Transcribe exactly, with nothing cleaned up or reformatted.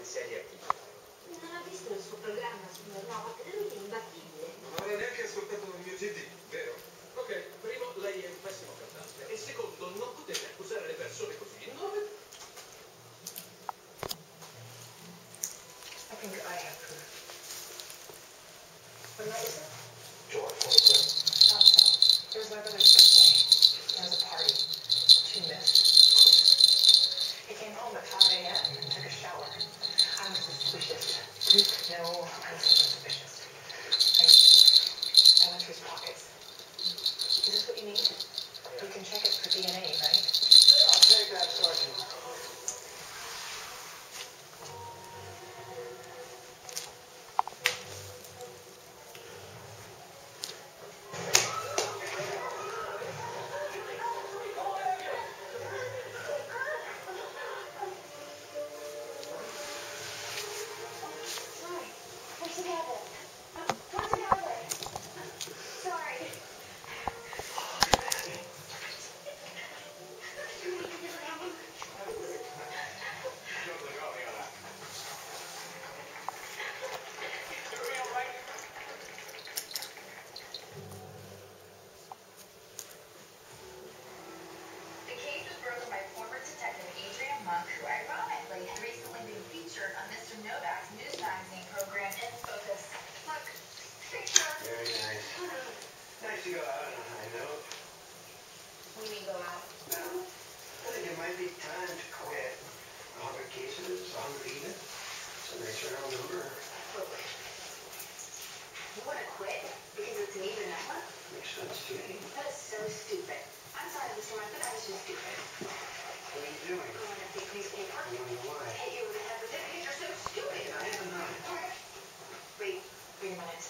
sedia qui. Non ha visto il suo programma, signor Novak? Lui è imbattibile. Non avrei neanche ascoltato il mio C D, vero? Ok, primo, lei è un pessimo cantante. E secondo, non potete accusare le persone così. No, I think I have proof. What night is it? July twenty-fifth. Oh, so. It was my brother's birthday. There was a party. She missed, of course. He came home at five a m and took a shower. I was suspicious. No, I wasn't suspicious. I knew. I went through his pockets. Is this what you need? We can check it for D N A, right? I'll take that, Sergeant. We're together. We're together. Sorry. The case was broken by former detective Adrian Monk, who ironically had recently been featured on Mister Novak's news magazine program In Focus. Look, picture. Very nice. Nice to go out on a high note. What do you mean go out? Well, I think it might be time to quit. A hundred cases, a hundred even. It's a nice round number. Look. You want to quit? Because it's an even number? Makes sense to me. That is so stupid. I'm sorry, Mister Monk, but that was just stupid. What are you doing? Going to take newspaper. I don't know why. Hit you with a head with it because you're so stupid. I am not. Wait, wait a minute.